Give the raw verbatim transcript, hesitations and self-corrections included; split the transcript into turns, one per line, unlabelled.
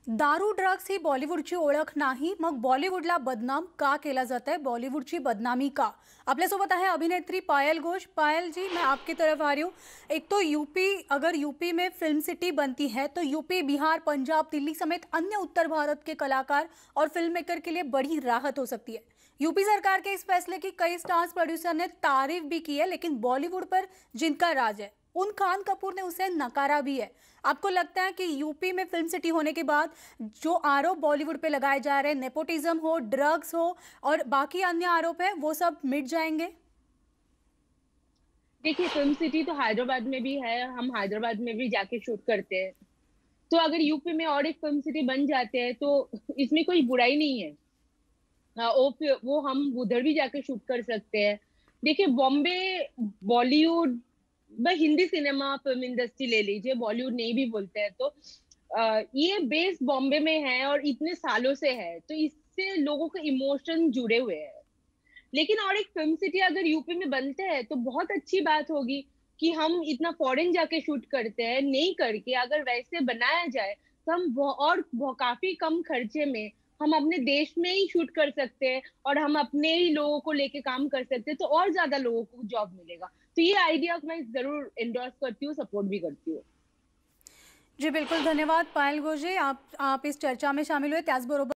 दारू ड्रग्स ही बॉलिवूडची ओळख नाही, मग बॉलिवूडला बदनाम का केला जात है? बॉलिवूडची बदनामी का? आपल्यासोबत आहे अभिनेत्री पायल घोष। पायल जी, मैं आपकी तरफ आ रही हूँ। एक तो यूपी, अगर यूपी में फिल्म सिटी बनती है तो यूपी, बिहार, पंजाब, दिल्ली समेत अन्य उत्तर भारत के कलाकार और फिल्म मेकर के लिए बड़ी राहत हो सकती है। यूपी सरकार के इस फैसले की कई स्टार्स प्रोड्यूसर ने तारीफ भी की है, लेकिन बॉलीवुड पर जिनका राज है उन खान कपूर ने उसे नकारा भी है। आपको लगता है कि यूपी में फिल्म सिटी होने के बाद जो आरोप बॉलीवुड पे लगाए जा रहे हैं, नेपोटिज्म हो, ड्रग्स हो और बाकी अन्य आरोप है, वो सब मिट जाएंगे?
देखिए, फिल्म सिटी तो हैदराबाद में भी है, हम हैदराबाद में भी जाके शूट करते हैं। तो अगर यूपी में और एक फिल्म सिटी बन जाते हैं तो इसमें कोई बुराई नहीं है। हाँ, वो फिर वो हम उधर भी जाके शूट कर सकते हैं। देखिए, बॉम्बे, बॉलीवुड, ब हिंदी सिनेमा फिल्म इंडस्ट्री ले लीजिए, बॉलीवुड नहीं भी बोलते हैं तो अ, ये बेस बॉम्बे में है और इतने सालों से है, तो इससे लोगों के इमोशन जुड़े हुए हैं। लेकिन और एक फिल्म सिटी अगर यूपी में बनते हैं तो बहुत अच्छी बात होगी कि हम इतना फॉरेन जाके शूट करते हैं, नहीं करके अगर वैसे बनाया जाए तो हम बहु- और बहु- काफी कम खर्चे में हम अपने देश में ही शूट कर सकते हैं और हम अपने ही लोगों को लेके काम कर सकते हैं, तो और ज्यादा लोगों को जॉब मिलेगा। तो ये आइडिया मैं जरूर एंडोर्स करती हूँ, सपोर्ट भी करती हूँ।
जी बिल्कुल, धन्यवाद पायल घोष जी। आप आप इस चर्चा में शामिल हुए, त्याचबरोबर